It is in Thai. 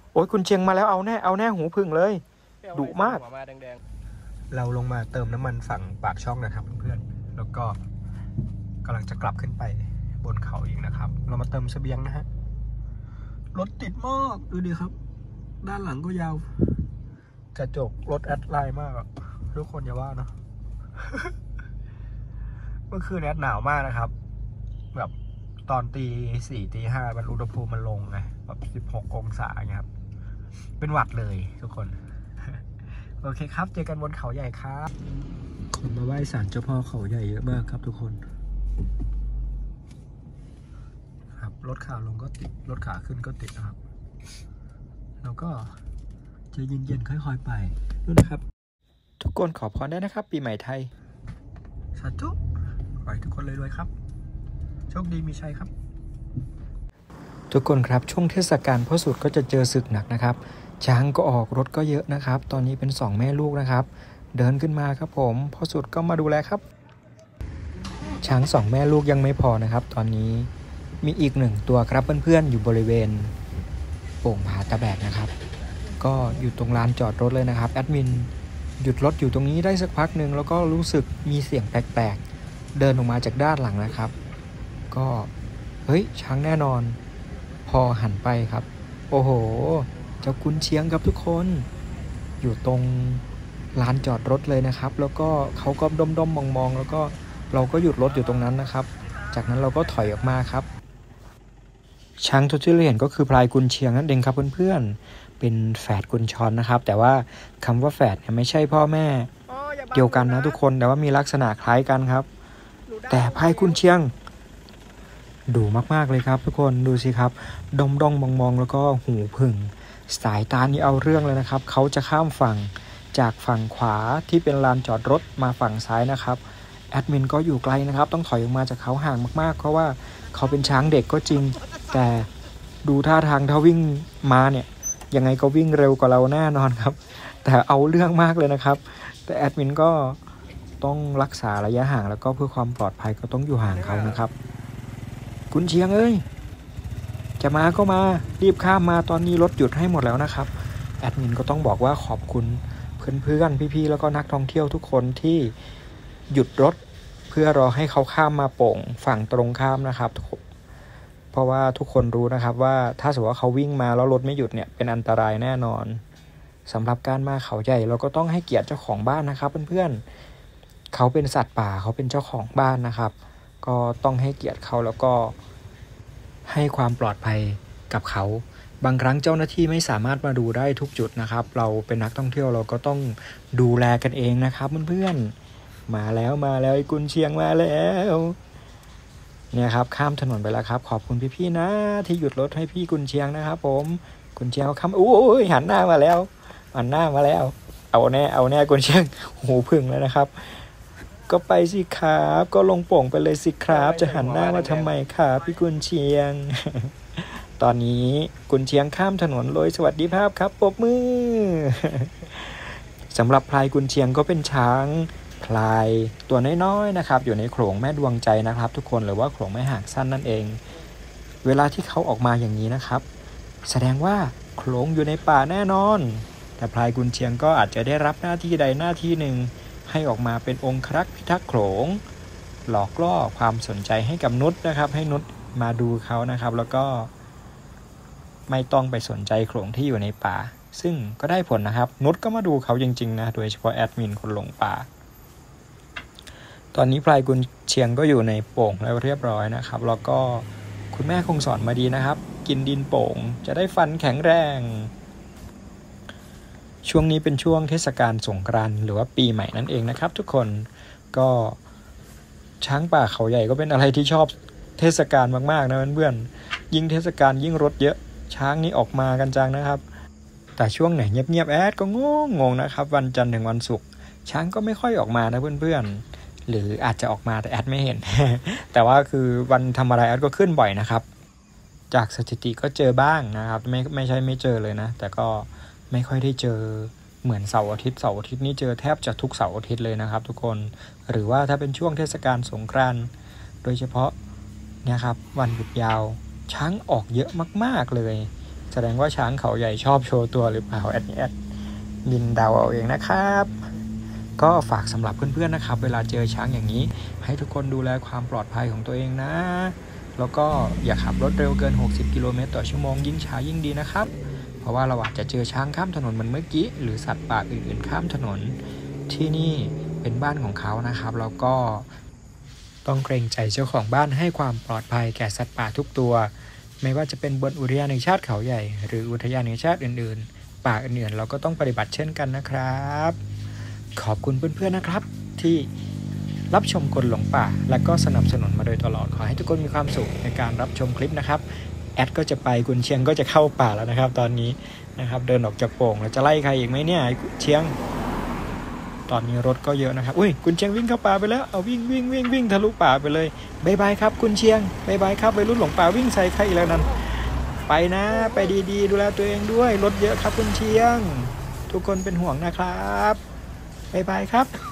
โอ้ยคุณเชียงมาแล้วเอาแน่เอาแน่หูพึ่งเลยดุมากเราลงมาเติมน้ำมันฝั่งปากช่องนะครับเพื่อนๆแล้วก็กำลังจะกลับขึ้นไปบนเขาอีกนะครับ เรามาเติมเสบียงนะฮะรถติดมากดูดิครับด้านหลังก็ยาวกระจกรถแอดไลน์มากทุกคนอย่าว่าเนาะ เมื่อคืนแอดหนาวมากนะครับแบบตอนตี 4 ตี 5มันอุณหภูมิมันลงไงแบบ16 องศาเงี้ยครับเป็นหวัดเลยทุกคน โอเคครับเจอกันบนเขาใหญ่ครับคนมาไหว้ศาลเจ้าพ่อเขาใหญ่เยอะมากครับทุกคนครับรถขาลงก็ติดรถขาขึ้นก็ติดนะครับแล้วก็จะเย็นๆค่อยๆไปดูนะครับทุกคนขอพรได้นะครับปีใหม่ไทยสาธุขอให้ทุกคนรวยๆครับโชคดีมีชัยครับทุกคนครับช่วงเทศกาลพ่อสุดก็จะเจอศึกหนักนะครับช้างก็ออกรถก็เยอะนะครับตอนนี้เป็น2แม่ลูกนะครับเดินขึ้นมาครับผมพ่อสุดก็มาดูแลครับช้าง2แม่ลูกยังไม่พอนะครับตอนนี้มีอีก1ตัวครับเพื่อนๆอยู่บริเวณโป่งผาตะแบกนะครับก็อยู่ตรงลานจอดรถเลยนะครับแอดมินหยุดรถอยู่ตรงนี้ได้สักพักหนึ่งแล้วก็รู้สึกมีเสียงแปลกๆเดินออกมาจากด้านหลังนะครับก็เฮ้ยช้างแน่นอนพอหันไปครับโอ้โหเจ้ากุนเชียงครับทุกคนอยู่ตรงลานจอดรถเลยนะครับแล้วก็เขาก็ด้อมๆมองๆแล้วก็เราก็หยุดรถอยู่ตรงนั้นนะครับจากนั้นเราก็ถอยออกมาครับช้างที่เราเห็นก็คือพลายกุนเชียงนั่นเองครับเพื่อนๆเป็นแฝดกุนชอนนะครับแต่ว่าคำว่าแฝดเนี่ยไม่ใช่พ่อแม่เดียวกันนะทุกคนแต่ว่ามีลักษณะคล้ายกันครับแต่พลายกุนเชียงดุมากๆเลยครับทุกคนดูสิครับด้อมมองๆแล้วก็หูผึ่งสายตานี่เอาเรื่องเลยนะครับเขาจะข้ามฝั่งจากฝั่งขวาที่เป็นลานจอดรถมาฝั่งซ้ายนะครับแอดมินก็อยู่ไกลนะครับต้องถอยออกมาจากเขาห่างมากๆเพราะว่าเขาเป็นช้างเด็กก็จริงแต่ดูท่าทางถ้าวิ่งมาเนี่ยยังไงก็วิ่งเร็วกว่าเราแน่นอนครับแต่เอาเรื่องมากเลยนะครับแต่แอดมินก็ต้องรักษาระยะห่างแล้วก็เพื่อความปลอดภัยก็ต้องอยู่ห่างเขานะครับกุนเชียงเอ้ยจะมาก็มารีบข้ามมาตอนนี้รถหยุดให้หมดแล้วนะครับแอดมินก็ต้องบอกว่าขอบคุณเพื่อนๆพี่ๆแล้วก็นักท่องเที่ยวทุกคนที่หยุดรถเพื่อรอให้เขาข้ามมาโป่งฝั่งตรงข้ามนะครับเพราะว่าทุกคนรู้นะครับว่าถ้าสมมติว่าเขาวิ่งมาแล้วรถไม่หยุดเนี่ยเป็นอันตรายแน่นอนสำหรับการมาเขาใหญ่เราก็ต้องให้เกียรติเจ้าของบ้านนะครับเพื่อนๆเขาเป็นสัตว์ป่าเขาเป็นเจ้าของบ้านนะครับก็ต้องให้เกียรติเขาแล้วก็ให้ความปลอดภัยกับเขาบางครั้งเจ้าหน้าที่ไม่สามารถมาดูได้ทุกจุดนะครับเราเป็นนักท่องเที่ยวเราก็ต้องดูแลกันเองนะครับเพื่อนๆมาแล้วไอ้กุนเชียงมาแล้วเนี่ยครับข้ามถนนไปแล้วครับขอบคุณพี่ๆนะที่หยุดรถให้พี่กุนเชียงนะครับผมกุนเชียงข้ามอุ้ยหันหน้ามาแล้วเอาแน่กุนเชียงหูพึ่งแล้วนะครับก็ไปสิครับก็ลงโป่งไปเลยสิครับจะหันหน้ามาทำไมครับพี่กุนเชียง ตอนนี้กุนเชียงข้ามถนนโดยสวัสดิภาพครับปรบมือ สำหรับพลายกุนเชียงก็เป็นช้างพลายตัวน้อยๆนะครับอยู่ในโขลงแม่ดวงใจนะครับทุกคนหรือว่าโขลงแม่หางสั้นนั่นเองเวลาที่เขาออกมาอย่างนี้นะครับแสดงว่าโขลงอยู่ในป่าแน่นอนแต่พลายกุนเชียงก็อาจจะได้รับหน้าที่ใดหน้าที่หนึ่งให้ออกมาเป็นองครักษ์พิทักษ์โขลงหลอกล่อความสนใจให้กับนุชนะครับให้นุชมาดูเขานะครับแล้วก็ไม่ต้องไปสนใจโขลงที่อยู่ในป่าซึ่งก็ได้ผลนะครับนุชก็มาดูเขาจริงๆนะโดยเฉพาะแอดมินคนหลงป่าตอนนี้พลายกุนเชียงก็อยู่ในโป่งแล้วเรียบร้อยนะครับแล้วก็คุณแม่คงสอนมาดีนะครับกินดินโป่งจะได้ฟันแข็งแรงช่วงนี้เป็นช่วงเทศกาลสงกรานต์หรือว่าปีใหม่นั่นเองนะครับทุกคนก็ช้างป่าเขาใหญ่ก็เป็นอะไรที่ชอบเทศกาลมากๆนะเพื่อนๆยิ่งเทศกาลยิ่งรถเยอะช้างนี่ออกมากันจังนะครับแต่ช่วงไหนเงียบๆแอดก็งงนะครับวันจันทร์ถึงวันศุกร์ช้างก็ไม่ค่อยออกมานะเพื่อนๆหรืออาจจะออกมาแต่แอดไม่เห็น แต่ว่าคือวันทำอะไรแอดก็ขึ้นบ่อยนะครับจากสถิติก็เจอบ้างนะครับไม่ใช่ไม่เจอเลยนะแต่ก็ไม่ค่อยได้เจอเหมือนเสาร์อาทิตย์นี่เจอแทบจะทุกเสาร์อาทิตย์เลยนะครับทุกคนหรือว่าถ้าเป็นช่วงเทศกาลสงกรานต์โดยเฉพาะเนี่ยครับวันหยุดยาวช้างออกเยอะมากๆเลยแสดงว่าช้างเขาใหญ่ชอบโชว์ตัวหรือเปล่าแอดมินเดาเอาเองนะครับก็ฝากสำหรับเพื่อนๆนะครับเวลาเจอช้างอย่างนี้ให้ทุกคนดูแลความปลอดภัยของตัวเองนะแล้วก็อย่าขับรถเร็วเกิน60กิโลเมตรต่อชั่วโมงยิ่งช้ายิ่งดีนะครับเพราะว่าเราอาจจะเจอช้างข้ามถนนเหมือนเมื่อกี้หรือสัตว์ป่าอื่นๆข้ามถนนที่นี่เป็นบ้านของเขานะครับแล้วก็ต้องเกรงใจเจ้าของบ้านให้ความปลอดภัยแก่สัตว์ป่าทุกตัวไม่ว่าจะเป็นบนอุทยานแห่งชาติเขาใหญ่หรืออุทยานแห่งชาติอื่นๆป่าอื่นๆเราก็ต้องปฏิบัติเช่นกันนะครับขอบคุณเพื่อนๆนะครับที่รับชมคนหลงป่าและก็สนับสนุนมาโดยตลอดขอให้ทุกคนมีความสุขในการรับชมคลิปนะครับแอดก็จะไปกุนเชียงก็จะเข้าป่าแล้วนะครับตอนนี้นะครับเดินออกจากโป่งแล้วจะไล่ใครอีกไหมเนี่ยเชียงตอนนี้รถก็เยอะนะครับอุ้ยกุนเชียงวิ่งเข้าป่าไปแล้วเอาวิ่งทะลุป่าไปเลยบายบายครับกุนเชียงบายบายครับวัยรุ่นหลงป่าวิ่งใส่ใครอีกแล้วนั้นไปนะไปดีๆดูแลตัวเองด้วยรถเยอะครับกุนเชียงทุกคนเป็นห่วงนะครับบายบายครับ